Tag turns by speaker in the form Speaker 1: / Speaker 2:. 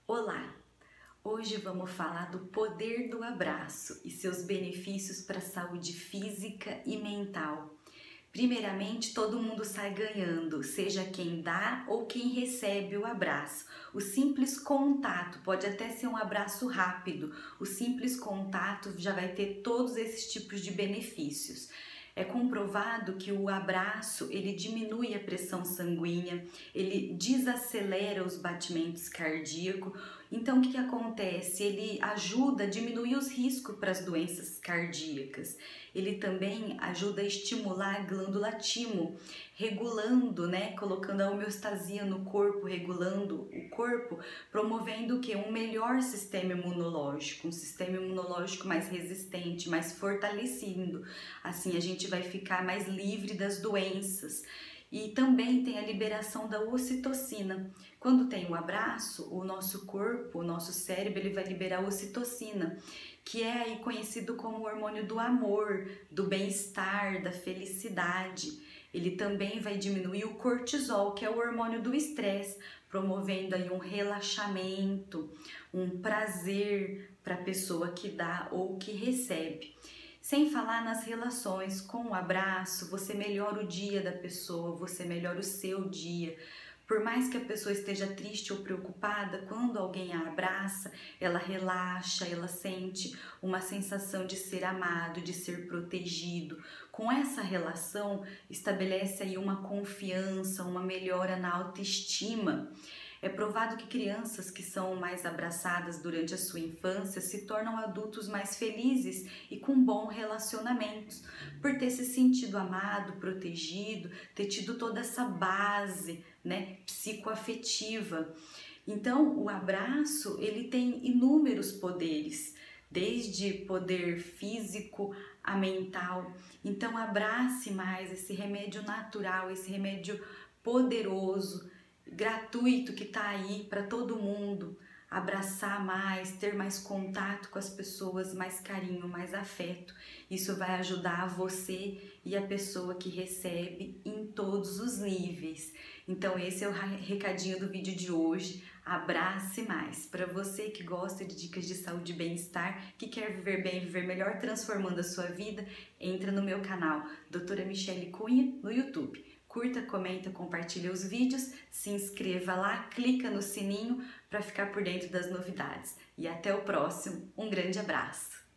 Speaker 1: Olá! Hoje vamos falar do poder do abraço e seus benefícios para a saúde física e mental. Primeiramente, todo mundo sai ganhando, seja quem dá ou quem recebe o abraço. O simples contato, pode até ser um abraço rápido, o simples contato já vai ter todos esses tipos de benefícios. É comprovado que o abraço, ele diminui a pressão sanguínea, ele desacelera os batimentos cardíacos. Então, o que acontece? Ele ajuda a diminuir os riscos para as doenças cardíacas. Ele também ajuda a estimular a glândula timo, regulando, colocando a homeostasia no corpo, regulando o corpo, promovendo o quê? Um melhor sistema imunológico, um sistema imunológico mais resistente, mais fortalecido. Assim, a gente vai ficar mais livre das doenças. E também tem a liberação da ocitocina. Quando tem o abraço, o nosso corpo, o nosso cérebro, ele vai liberar ocitocina, que é aí conhecido como o hormônio do amor, do bem-estar, da felicidade. Ele também vai diminuir o cortisol, que é o hormônio do estresse, promovendo aí um relaxamento, um prazer para a pessoa que dá ou que recebe. Sem falar nas relações, com o abraço, você melhora o dia da pessoa, você melhora o seu dia. Por mais que a pessoa esteja triste ou preocupada, quando alguém a abraça, ela relaxa, ela sente uma sensação de ser amado, de ser protegido. Com essa relação, estabelece aí uma confiança, uma melhora na autoestima. É provado que crianças que são mais abraçadas durante a sua infância se tornam adultos mais felizes e com bons relacionamentos, por ter se sentido amado, protegido, ter tido toda essa base, psicoafetiva. Então, o abraço, ele tem inúmeros poderes, desde poder físico a mental. Então, abrace mais esse remédio natural, esse remédio poderoso, gratuito, que está aí para todo mundo. Abraçar mais, ter mais contato com as pessoas, mais carinho, mais afeto. Isso vai ajudar você e a pessoa que recebe em todos os níveis. Então esse é o recadinho do vídeo de hoje. Abrace mais. Para você que gosta de dicas de saúde e bem-estar, que quer viver bem, viver melhor, transformando a sua vida, entra no meu canal, Doutora Michele Cunha, no YouTube. Curta, comenta, compartilha os vídeos, se inscreva lá, clica no sininho para ficar por dentro das novidades. E até o próximo. Um grande abraço!